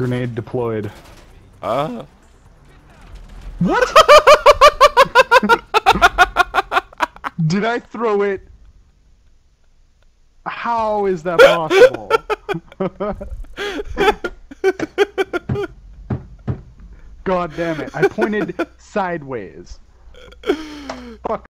Grenade deployed. What? Did I throw it? How is that possible? God damn it. I pointed sideways. Fuck.